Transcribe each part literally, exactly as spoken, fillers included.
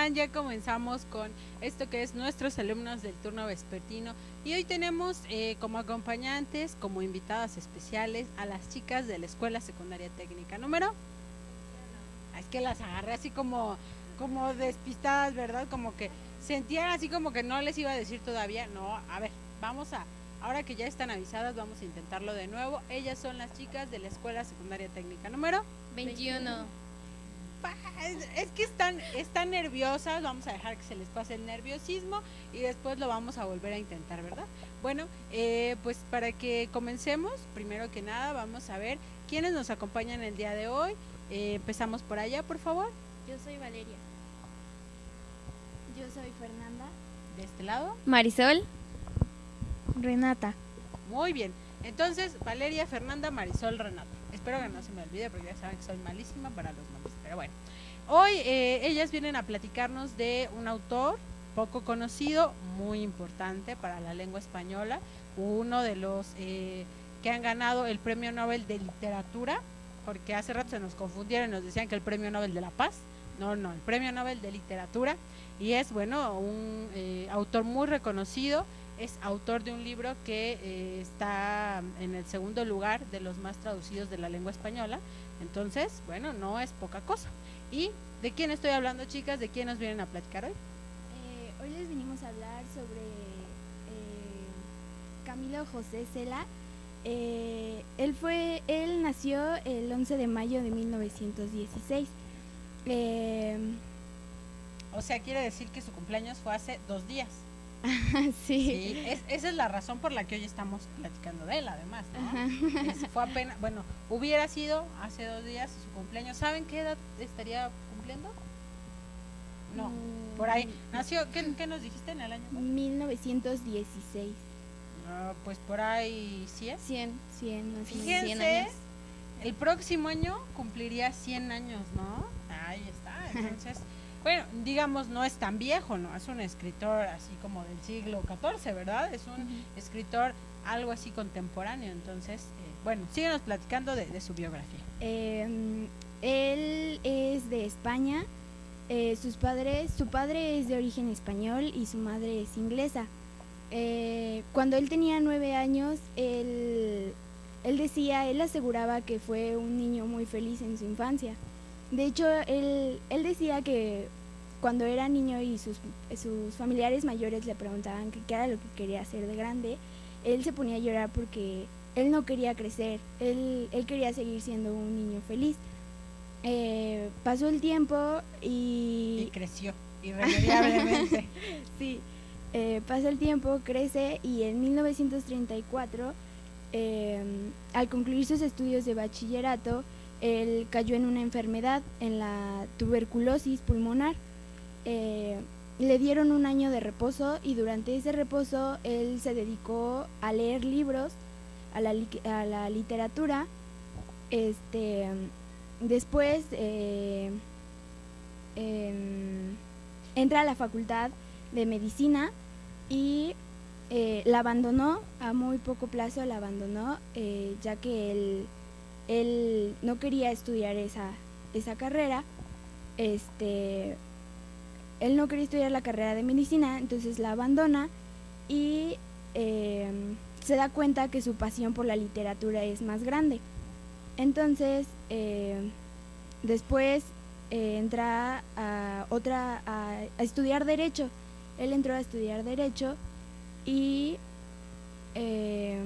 están? Ya comenzamos con esto que es nuestros alumnos del turno vespertino y hoy tenemos eh, como acompañantes, como invitadas especiales a las chicas de la Escuela Secundaria Técnica. ¿Número? Es que las agarré así como, como despistadas, ¿verdad? Como que sentían así como que no les iba a decir todavía. No, a ver, vamos a, ahora que ya están avisadas, vamos a intentarlo de nuevo. Ellas son las chicas de la Escuela Secundaria Técnica. ¿Número? veintiuno. Es que están, están nerviosas, vamos a dejar que se les pase el nerviosismo y después lo vamos a volver a intentar, ¿verdad? Bueno, eh, pues para que comencemos, primero que nada vamos a ver quiénes nos acompañan el día de hoy. Eh, empezamos por allá, por favor. Yo soy Valeria. Yo soy Fernanda. De este lado. Marisol. Renata. Muy bien, entonces Valeria, Fernanda, Marisol, Renata. Espero que no se me olvide porque ya saben que soy malísima para los nombres, pero bueno. Hoy eh, ellas vienen a platicarnos de un autor poco conocido, muy importante para la lengua española, uno de los eh, que han ganado el Premio Nobel de Literatura, porque hace rato se nos confundieron y nos decían que el Premio Nobel de la Paz, no, no, el Premio Nobel de Literatura, y es, bueno, un eh, autor muy reconocido. Es autor de un libro que eh, está en el segundo lugar de los más traducidos de la lengua española. Entonces, bueno, no es poca cosa. ¿Y de quién estoy hablando, chicas? ¿De quién nos vienen a platicar hoy? Eh, hoy les venimos a hablar sobre eh, Camilo José Cela. Eh, él fue, él nació el once de mayo de mil novecientos dieciséis. Eh, o sea, quiere decir que su cumpleaños fue hace dos días. sí, sí es, esa es la razón por la que hoy estamos platicando de él, además, ¿no? Es, fue apenas, bueno, hubiera sido hace dos días su cumpleaños. ¿Saben qué edad estaría cumpliendo? No, mm. por ahí. Nació, ¿qué, ¿qué nos dijiste en el año? mil novecientos dieciséis. Uh, pues por ahí cien. cien, cien, Fíjense, cien años. El próximo año cumpliría cien años, ¿no? Ahí está, entonces... Bueno, digamos, no es tan viejo, ¿no? Es un escritor así como del siglo catorce, ¿verdad? Es un uh-huh. escritor algo así contemporáneo. Entonces, eh, bueno, síguenos platicando de, de su biografía. Eh, él es de España. Eh, sus padres, su padre es de origen español y su madre es inglesa. Eh, cuando él tenía nueve años, él, él decía, él aseguraba que fue un niño muy feliz en su infancia. De hecho, él, él decía que cuando era niño y sus, sus familiares mayores le preguntaban que qué era lo que quería hacer de grande, él se ponía a llorar porque él no quería crecer, él, él quería seguir siendo un niño feliz. Eh, pasó el tiempo y... Y creció, irremediablemente. sí, eh, pasó el tiempo, crece y en mil novecientos treinta y cuatro, eh, al concluir sus estudios de bachillerato, él cayó en una enfermedad, en la tuberculosis pulmonar. Eh, le dieron un año de reposo y durante ese reposo él se dedicó a leer libros, a la, a la literatura. Este, después eh, eh, entra a la facultad de medicina y eh, la abandonó, a muy poco plazo la abandonó, eh, ya que él... él no quería estudiar esa, esa carrera, este, él no quería estudiar la carrera de medicina, entonces la abandona y eh, se da cuenta que su pasión por la literatura es más grande. Entonces, eh, después eh, entra a, otra, a, a estudiar Derecho. Él entró a estudiar Derecho y... Eh,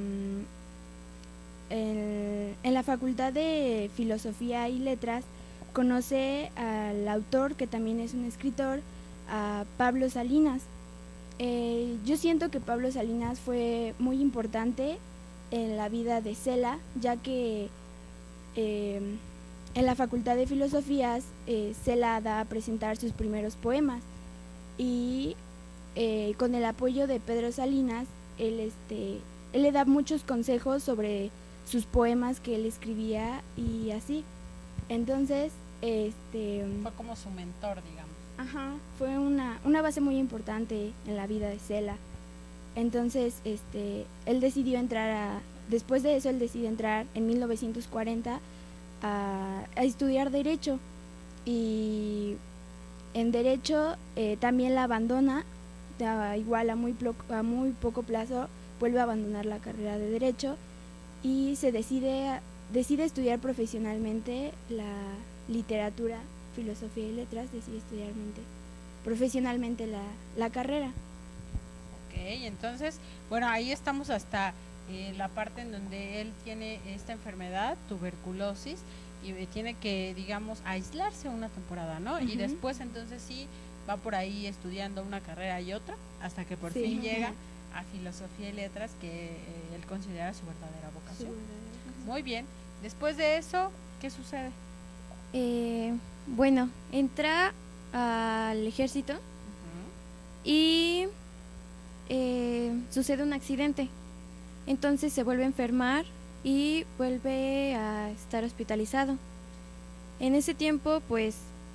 En, en la Facultad de Filosofía y Letras conoce al autor, que también es un escritor, a Pablo Salinas. Eh, yo siento que Pablo Salinas fue muy importante en la vida de Cela, ya que eh, en la Facultad de Filosofías eh, Cela da a presentar sus primeros poemas y eh, con el apoyo de Pedro Salinas, él, este, él le da muchos consejos sobre sus poemas que él escribía y así. Entonces, este... fue como su mentor, digamos. Ajá, fue una, una base muy importante en la vida de Cela. Entonces, este, él decidió entrar a... Después de eso, él decidió entrar en mil novecientos cuarenta a, a estudiar Derecho. Y en Derecho eh, también la abandona, da igual a muy, a muy poco plazo, vuelve a abandonar la carrera de Derecho y se decide, a, decide estudiar profesionalmente la literatura, filosofía y letras, decide estudiar profesionalmente la, la carrera. Ok, entonces, bueno, ahí estamos hasta eh, la parte en donde él tiene esta enfermedad, tuberculosis, y tiene que, digamos, aislarse una temporada, ¿no? Uh-huh. Y después entonces sí va por ahí estudiando una carrera y otra, hasta que por sí. fin uh-huh. llega a filosofía y letras, que eh, él considera su verdadera vocación. Sí. Muy bien. Después de eso, ¿qué sucede? Eh, bueno, entra al ejército uh-huh. y eh, sucede un accidente. Entonces se vuelve a enfermar y vuelve a estar hospitalizado. En ese tiempo, pues,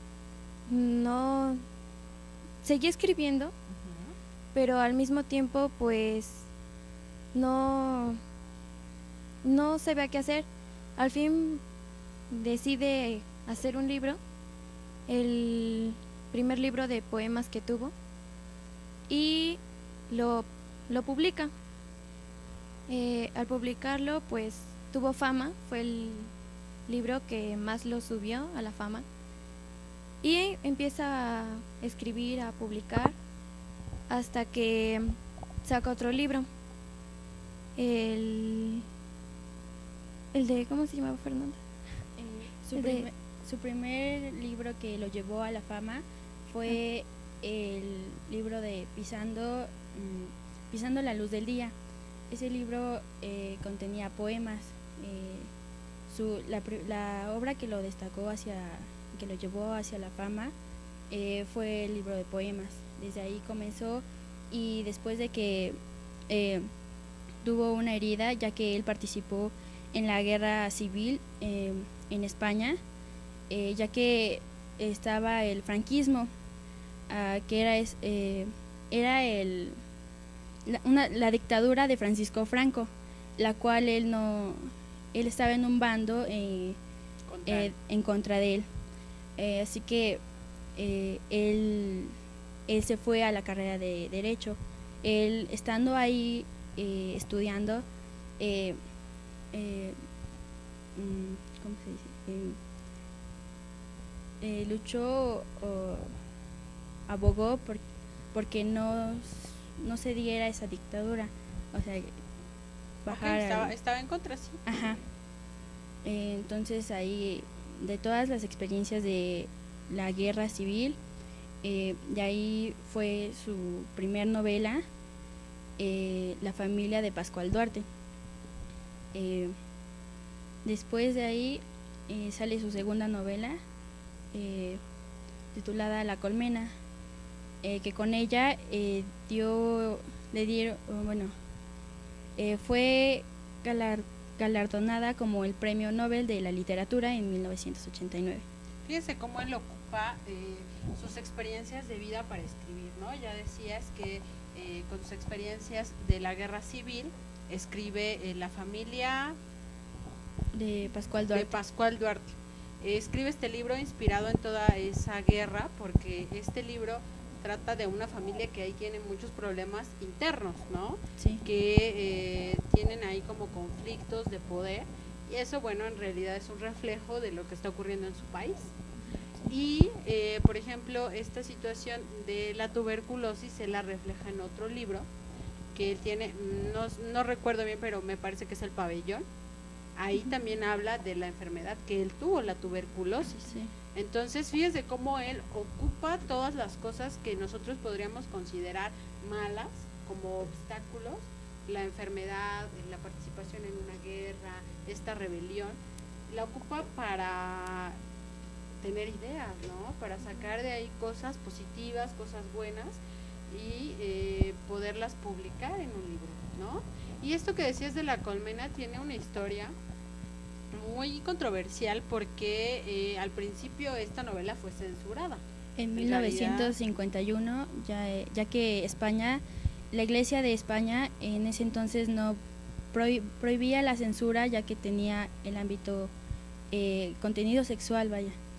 no seguía escribiendo, uh-huh. pero al mismo tiempo, pues, no, no sabía qué hacer. Al fin decide hacer un libro, el primer libro de poemas que tuvo, y lo, lo publica. Eh, al publicarlo, pues tuvo fama, fue el libro que más lo subió a la fama, y empieza a escribir, a publicar, hasta que saca otro libro, el, el de, ¿cómo se llamaba, Fernanda? Eh, su, primer, de, su primer libro que lo llevó a la fama fue ah. el libro de Pisando, mmm, Pisando la luz del día. Ese libro eh, contenía poemas. Eh, su, la, la obra que lo destacó hacia, que lo llevó hacia la fama eh, fue el libro de poemas. Desde ahí comenzó, y después de que eh, tuvo una herida, ya que él participó en la guerra civil eh, en España, eh, ya que estaba el franquismo, uh, que era, es, eh, era el... La, una, la dictadura de Francisco Franco, la cual él no él estaba en un bando eh, contra eh, en contra de él, eh, así que eh, él él se fue a la carrera de Derecho. Él, estando ahí eh, estudiando, eh, eh, ¿cómo se dice? Eh, eh, luchó o abogó por, porque no no se diera esa dictadura, o sea, bajar. Okay, estaba, estaba en contra, sí. Ajá. Eh, entonces ahí, de todas las experiencias de la guerra civil, eh, de ahí fue su primer novela, eh, La familia de Pascual Duarte. Eh, después de ahí eh, sale su segunda novela, eh, titulada La colmena. Eh, que con ella eh, dio, le dieron, bueno, eh, fue galar, galardonada como el Premio Nobel de la Literatura en mil novecientos ochenta y nueve. Fíjense cómo él ocupa eh, sus experiencias de vida para escribir, ¿no? Ya decías que eh, con sus experiencias de la guerra civil escribe eh, La familia de Pascual Duarte. De Pascual Duarte. Eh, escribe este libro inspirado en toda esa guerra, porque este libro trata de una familia que ahí tiene muchos problemas internos, ¿no? Sí. Que eh, tienen ahí como conflictos de poder, y eso, bueno, en realidad es un reflejo de lo que está ocurriendo en su país. Y, eh, por ejemplo, esta situación de la tuberculosis se la refleja en otro libro que él tiene, no, no recuerdo bien, pero me parece que es El pabellón. Ahí uh-huh. también habla de la enfermedad que él tuvo, la tuberculosis. Sí. Entonces, fíjese cómo él ocupa todas las cosas que nosotros podríamos considerar malas como obstáculos, la enfermedad, la participación en una guerra, esta rebelión, la ocupa para tener ideas, ¿no? Para sacar de ahí cosas positivas, cosas buenas, y eh, poderlas publicar en un libro, ¿no? Y esto que decías de La colmena tiene una historia muy controversial, porque eh, al principio esta novela fue censurada. En mil novecientos cincuenta y uno, ya, ya que España, la Iglesia de España en ese entonces no prohib, prohibía la censura, ya que tenía el ámbito, eh, contenido sexual, vaya.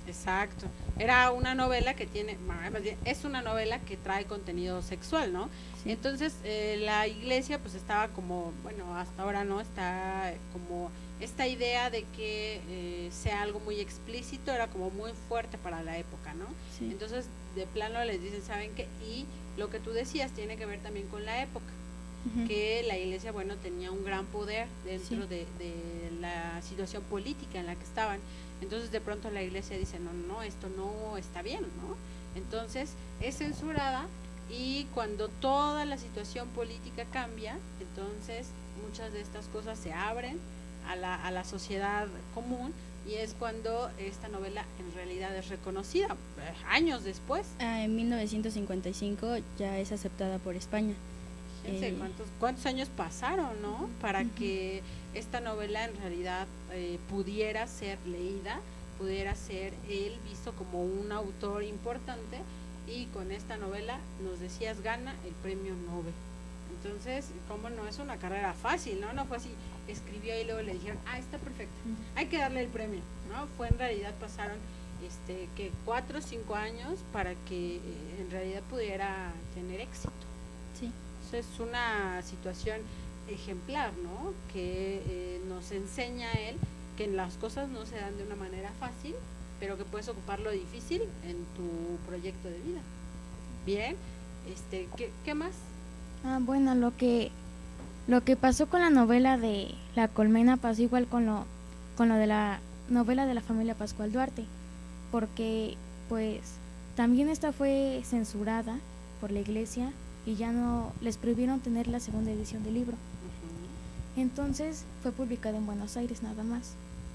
Exacto. Era una novela que tiene, más bien, es una novela que trae contenido sexual, ¿no? Sí. Entonces, eh, la iglesia pues estaba como, bueno, hasta ahora no, está como esta idea de que eh, sea algo muy explícito, era como muy fuerte para la época, ¿no? Sí. Entonces, de plano les dicen, ¿saben qué? Y lo que tú decías tiene que ver también con la época, Ujú. que la iglesia, bueno, tenía un gran poder dentro Sí. de, de la situación política en la que estaban. Entonces de pronto la iglesia dice, no, no, esto no está bien, ¿no? Entonces es censurada, y cuando toda la situación política cambia, entonces muchas de estas cosas se abren a la, a la sociedad común, y es cuando esta novela en realidad es reconocida, eh, años después. Ah, en mil novecientos cincuenta y cinco ya es aceptada por España. Fíjense Eh, cuántos, cuántos años pasaron, ¿no? Para Ujú. que esta novela en realidad eh, pudiera ser leída, pudiera ser él visto como un autor importante, y con esta novela, nos decías, gana el premio Nobel. Entonces, ¿cómo no? Es una carrera fácil, ¿no? No fue así, escribió y luego le dijeron, ah, está perfecto, hay que darle el premio, ¿no? Fue en realidad, pasaron este que cuatro o cinco años para que eh, en realidad pudiera tener éxito. Sí. Es una situación ejemplar, ¿no? Que eh, nos enseña él que las cosas no se dan de una manera fácil, pero que puedes ocupar lo difícil en tu proyecto de vida. Bien, este, ¿qué, qué más? Ah, bueno, lo que lo que pasó con la novela de La Colmena pasó igual con lo con lo de la novela de la familia Pascual Duarte, porque pues también esta fue censurada por la iglesia y ya no les prohibieron tener la segunda edición del libro. Uh-huh. Entonces fue publicada en Buenos Aires nada más.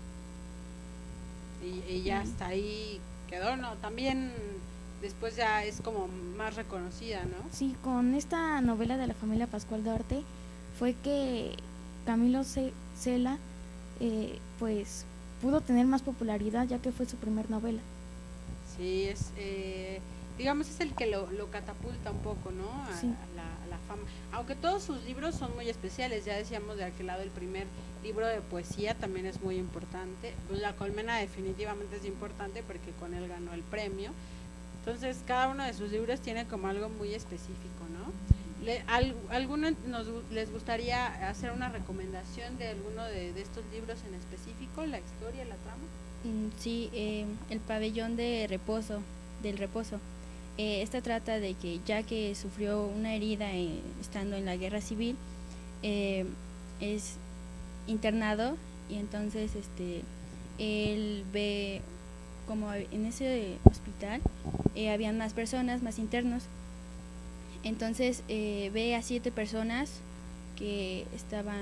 Y, y ya hasta ahí quedó, ¿no? También después ya es como más reconocida, ¿no? Sí, con esta novela de la familia Pascual Duarte fue que Camilo C- Cela eh, pues pudo tener más popularidad, ya que fue su primer novela. Sí, es, eh, digamos, es el que lo, lo catapulta un poco, ¿no? A, Sí. a la, a la fama. Aunque todos sus libros son muy especiales, ya decíamos de aquel lado, el primer libro de poesía también es muy importante. Pues La Colmena definitivamente es importante porque con él ganó el premio. Entonces, cada uno de sus libros tiene como algo muy específico, ¿no? Le, al, ¿Alguno nos, les gustaría hacer una recomendación de alguno de, de estos libros en específico? ¿La historia, la trama? Mm, Sí, eh, el pabellón de reposo, del reposo. Eh, esta trata de que ya que sufrió una herida eh, estando en la guerra civil, eh, es internado, y entonces este él ve como en ese hospital eh, habían más personas, más internos. Entonces eh, ve a siete personas que estaban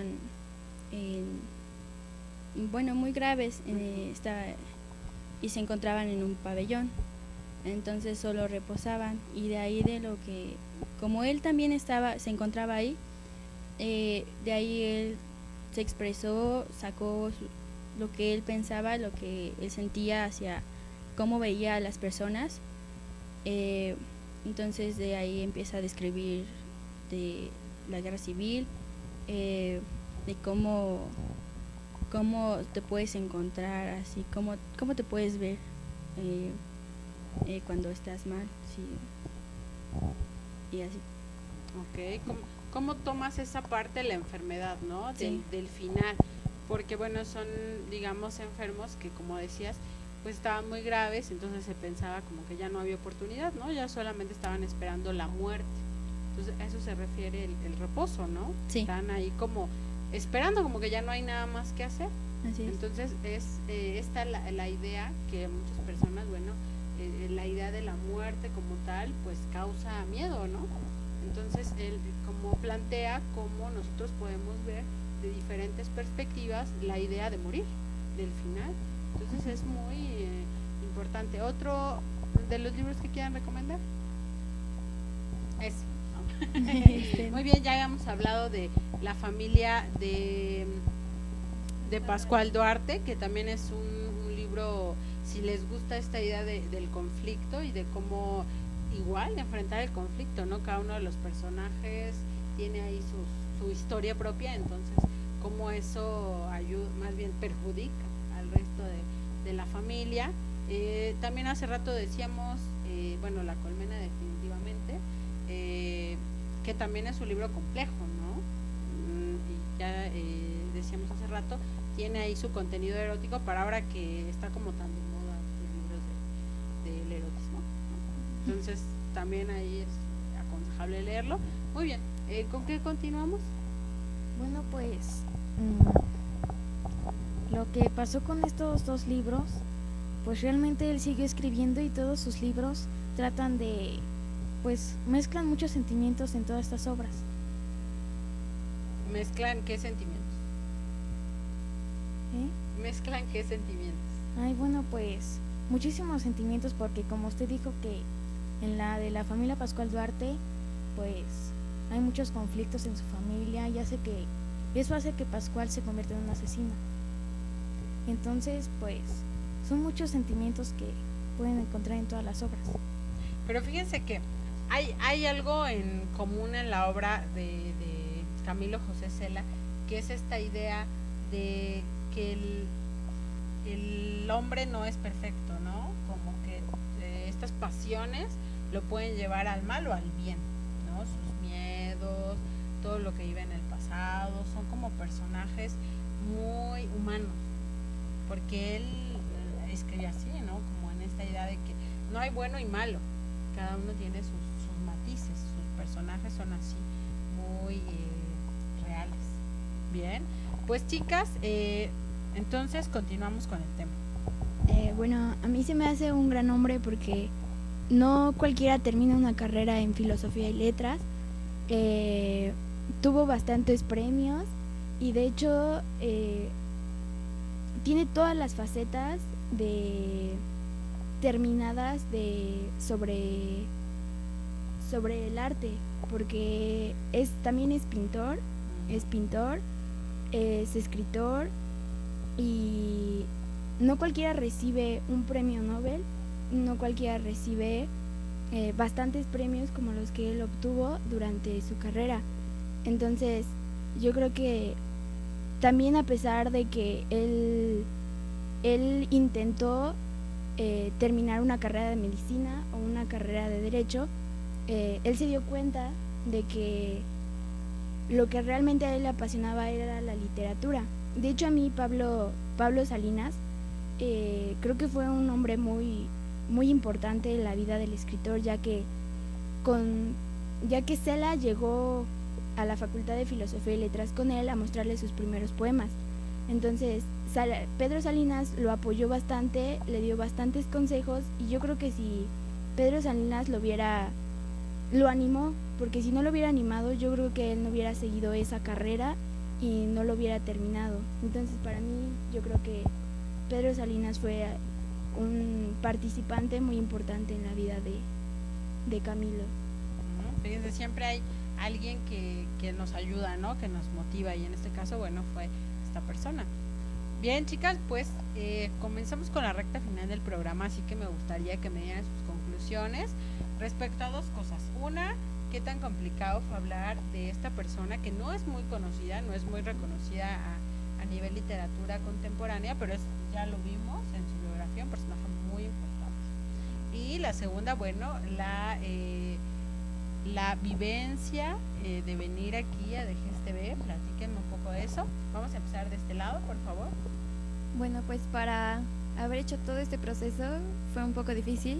en, bueno, muy graves, eh, está, y se encontraban en un pabellón. Entonces solo reposaban, y de ahí de lo que, como él también estaba, se encontraba ahí, eh, de ahí él se expresó, sacó su, lo que él pensaba, lo que él sentía hacia cómo veía a las personas. Eh, entonces de ahí empieza a describir de la guerra civil, eh, de cómo, cómo te puedes encontrar así, cómo, cómo te puedes ver eh, eh, cuando estás mal, sí, y así. Ok, ¿cómo, cómo tomas esa parte de la enfermedad, ¿no? Del, Sí. del final, porque bueno, son, digamos, enfermos que, como decías, pues estaban muy graves, entonces se pensaba como que ya no había oportunidad, ¿no? Ya solamente estaban esperando la muerte. Entonces a eso se refiere el, el reposo, ¿no? Sí. Están ahí como esperando, como que ya no hay nada más que hacer. Así es. Entonces es eh, esta la, la idea que muchas personas, bueno, eh, la idea de la muerte como tal, pues causa miedo, ¿no? Entonces él como plantea cómo nosotros podemos ver de diferentes perspectivas la idea de morir, del final. Entonces es muy eh, importante. ¿Otro de los libros que quieran recomendar? Ese. Este, Muy bien, ya habíamos hablado de la familia de, de Pascual Duarte, que también es un, un libro, si les gusta esta idea de, del conflicto y de cómo igual enfrentar el conflicto, ¿no? Cada uno de los personajes tiene ahí su, su historia propia, entonces cómo eso ayuda, más bien perjudica al resto de, de la familia. Eh, también hace rato decíamos, eh, bueno, La colmena definitivamente, eh, que también es un libro complejo, ¿no? Mm, y ya eh, decíamos hace rato, tiene ahí su contenido erótico para ahora que está como tan de moda los libros de, del erotismo, ¿no? Entonces también ahí es aconsejable leerlo. Muy bien, eh, ¿con qué continuamos? Bueno, pues mm, lo que pasó con estos dos libros, pues realmente él siguió escribiendo y todos sus libros tratan de, pues mezclan muchos sentimientos en todas estas obras. ¿Mezclan qué sentimientos? ¿Eh? ¿Mezclan qué sentimientos? Ay, bueno, pues muchísimos sentimientos, porque como usted dijo que en la de la familia Pascual Duarte, pues hay muchos conflictos en su familia y hace que eso hace que Pascual se convierta en un asesino. Entonces, pues son muchos sentimientos que pueden encontrar en todas las obras. Pero fíjense que hay, hay algo en común en la obra de, de Camilo José Cela, que es esta idea de que el, el hombre no es perfecto, ¿no? Como que eh, estas pasiones lo pueden llevar al mal o al bien, ¿no? Sus miedos, todo lo que vive en el pasado, son como personajes muy humanos, porque él escribe así, ¿no? Como en esta idea de que no hay bueno y malo, cada uno tiene sus, sus matices, sus personajes son así, muy eh, reales. Bien, pues chicas, eh, entonces continuamos con el tema. Eh, bueno, a mí se me hace un gran hombre porque no cualquiera termina una carrera en filosofía y letras. Eh, tuvo bastantes premios y de hecho eh, tiene todas las facetas de terminadas de sobre sobre el arte, porque es también es pintor, es pintor, es escritor y no cualquiera recibe un premio Nobel, no cualquiera recibe eh, bastantes premios como los que él obtuvo durante su carrera. Entonces, yo creo que también, a pesar de que él, él intentó eh, terminar una carrera de medicina o una carrera de derecho, eh, él se dio cuenta de que lo que realmente a él le apasionaba era la literatura. De hecho, a mí Pablo, Pablo Salinas eh, creo que fue un hombre muy, muy importante en la vida del escritor, ya que, con, ya que Cela llegó a la Facultad de Filosofía y Letras con él a mostrarle sus primeros poemas. Entonces Sal- Pedro Salinas lo apoyó bastante, le dio bastantes consejos y yo creo que si Pedro Salinas lo hubiera, lo animó, porque si no lo hubiera animado yo creo que él no hubiera seguido esa carrera y no lo hubiera terminado. Entonces para mí yo creo que Pedro Salinas fue un participante muy importante en la vida de, de Camilo. Uh-huh. Fíjense, siempre hay alguien que, que nos ayuda, ¿no? Que nos motiva, y en este caso, bueno, fue esta persona. Bien, chicas, pues eh, comenzamos con la recta final del programa, así que me gustaría que me dieran sus conclusiones respecto a dos cosas. Una, qué tan complicado fue hablar de esta persona que no es muy conocida, no es muy reconocida a, a nivel literatura contemporánea, pero es, ya lo vimos en su biografía, un personaje muy importante. Y la segunda, bueno, la... Eh, la vivencia eh, de venir aquí a D G S T V. Platíquenme un poco de eso. Vamos a empezar de este lado, por favor. Bueno, pues para haber hecho todo este proceso fue un poco difícil.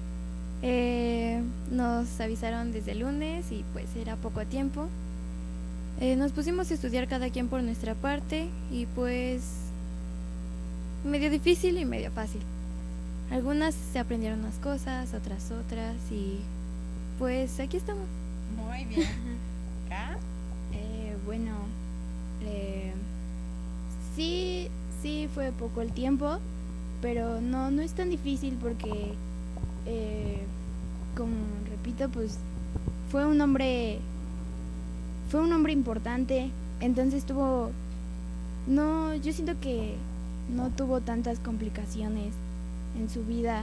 Eh, nos avisaron desde el lunes y pues era poco tiempo. Eh, nos pusimos a estudiar cada quien por nuestra parte y pues medio difícil y medio fácil. Algunas se aprendieron unas cosas, otras otras y pues aquí estamos. Muy bien. ¿Acá? Eh, bueno, eh, sí, sí fue poco el tiempo, pero no, no es tan difícil porque, eh, como repito, pues fue un hombre, fue un hombre importante, entonces tuvo, no, yo siento que no tuvo tantas complicaciones en su vida,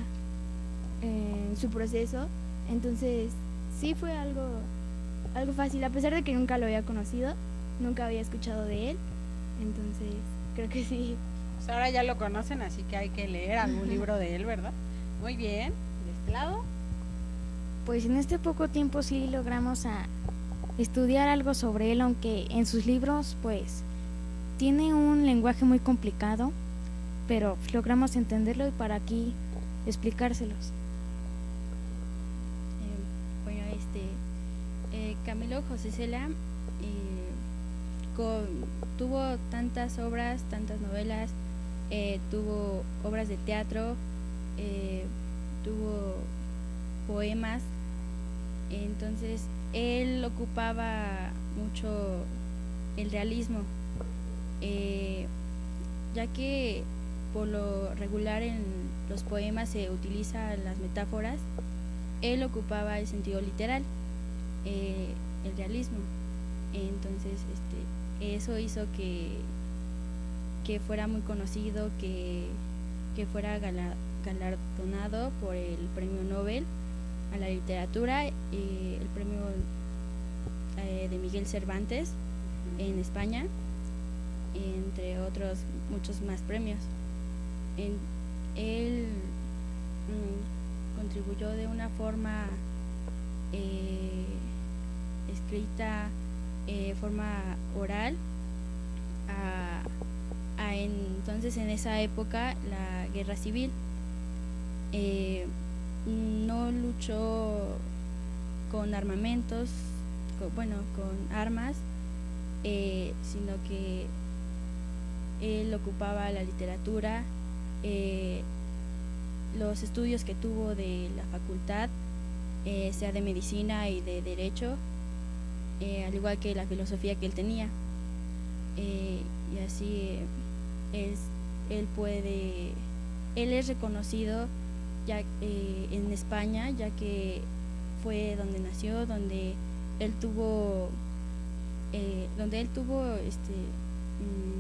en su proceso, entonces sí fue algo, algo fácil, a pesar de que nunca lo había conocido, nunca había escuchado de él, entonces creo que sí. pues ahora ya lo conocen, así que hay que leer algún libro de él, ¿verdad? Muy bien, de este lado. Pues en este poco tiempo sí logramos a estudiar algo sobre él, aunque en sus libros pues tiene un lenguaje muy complicado, pero logramos entenderlo y para aquí explicárselos. Eh, bueno, este eh, Camilo José Cela eh, con, tuvo tantas obras, tantas novelas, eh, tuvo obras de teatro, eh, tuvo poemas, entonces él ocupaba mucho el realismo, eh, ya que por lo regular en los poemas se utilizan las metáforas, él ocupaba el sentido literal, eh, el realismo. Entonces este, eso hizo que, que fuera muy conocido, que, que fuera gala, galardonado por el Premio Nobel a la literatura, eh, el premio eh, de Miguel Cervantes en España, entre otros muchos más premios. En, él mm, contribuyó de una forma eh, escrita, eh, forma oral, a, a en, entonces en esa época la guerra civil. Eh, no luchó con armamentos, con, bueno, con armas, eh, sino que él ocupaba la literatura, eh, los estudios que tuvo de la facultad, eh, sea de medicina y de derecho, eh, al igual que la filosofía que él tenía, eh, y así eh, es, él puede, él es reconocido ya eh, en España, ya que fue donde nació, donde él tuvo, eh, donde él tuvo, este, mm,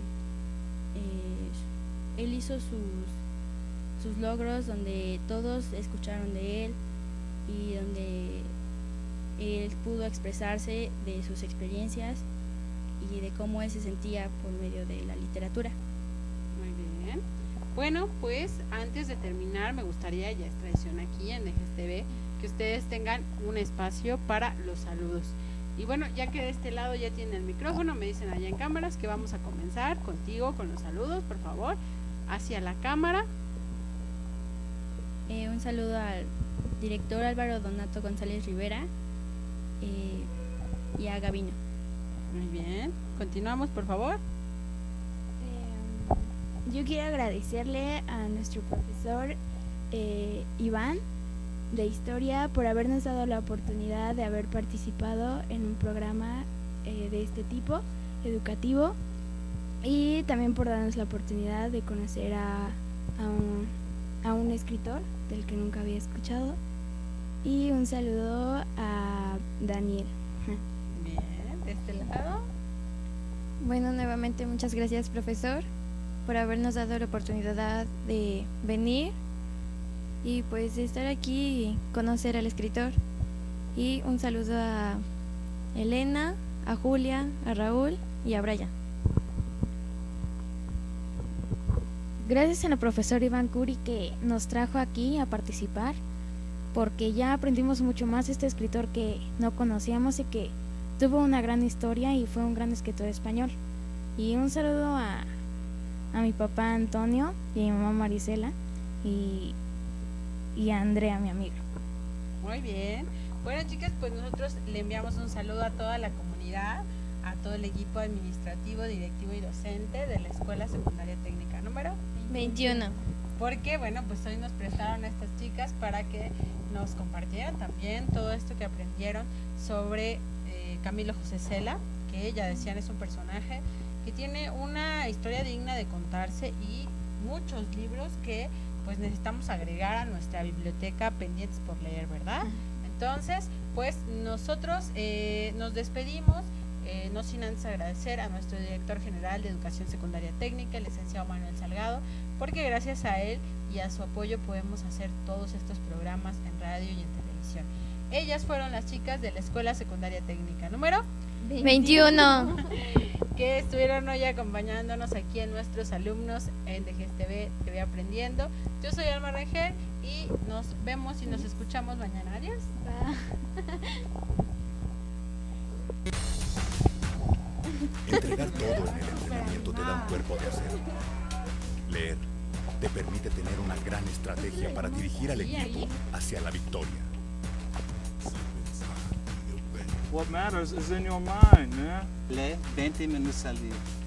eh, él hizo sus, sus logros, donde todos escucharon de él y donde él pudo expresarse de sus experiencias y de cómo él se sentía por medio de la literatura. Muy bien. Bueno, pues antes de terminar me gustaría, ya es tradición aquí en D G S T V, que ustedes tengan un espacio para los saludos. Y bueno, ya que de este lado ya tienen el micrófono, me dicen allá en cámaras que vamos a comenzar contigo con los saludos, por favor, hacia la cámara. Eh, un saludo al director Álvaro Donato González Rivera eh, y a Gabino. Muy bien, continuamos, por favor. Yo quiero agradecerle a nuestro profesor eh, Iván de Historia por habernos dado la oportunidad de haber participado en un programa eh, de este tipo, educativo, y también por darnos la oportunidad de conocer a, a, un, a un escritor del que nunca había escuchado. Y un saludo a Daniel. Bien, de este lado. Bueno, nuevamente muchas gracias, profesor, por habernos dado la oportunidad de venir y pues de estar aquí y conocer al escritor. Y un saludo a Elena, a Julia, a Raúl y a Brian. Gracias al profesor Iván Curi que nos trajo aquí a participar, porque ya aprendimos mucho más de este escritor que no conocíamos y que tuvo una gran historia y fue un gran escritor español. Y un saludo a a mi papá Antonio y a mi mamá Marisela y, y a Andrea, mi amiga. Muy bien. Bueno, chicas, pues nosotros le enviamos un saludo a toda la comunidad, a todo el equipo administrativo, directivo y docente de la Escuela Secundaria Técnica número veintiuno. Porque, bueno, pues hoy nos prestaron a estas chicas para que nos compartieran también todo esto que aprendieron sobre eh, Camilo José Cela, que ya decían es un personaje que tiene una historia digna de contarse y muchos libros que pues necesitamos agregar a nuestra biblioteca pendientes por leer, ¿verdad? Entonces, pues nosotros eh, nos despedimos, eh, no sin antes agradecer a nuestro director general de Educación Secundaria Técnica, el licenciado Manuel Salgado, porque gracias a él y a su apoyo podemos hacer todos estos programas en radio y en televisión. Ellas fueron las chicas de la Escuela Secundaria Técnica número veintiuno. Que estuvieron hoy acompañándonos aquí en nuestros alumnos en D G S T V, T V Aprendiendo. Yo soy Alma Rangel y nos vemos y nos escuchamos mañana. Adiós. Entregar todo en el entrenamiento te da un cuerpo de acero. Leer te permite tener una gran estrategia para dirigir al equipo hacia la victoria. What matters is in your mind, man. Lee veinte minutos al día.